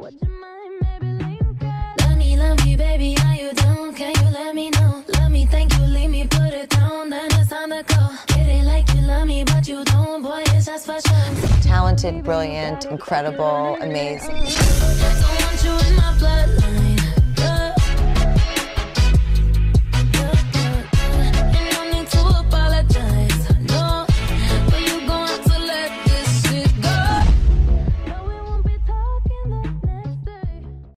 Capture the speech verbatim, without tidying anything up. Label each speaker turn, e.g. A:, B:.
A: Love me, love me, baby, are you down? Can you let me know? Love me, thank you, leave me, put it down, then it's time to go. Get it like you love me, but you don't, boy, it's just for sure.
B: Talented, brilliant, incredible, amazing.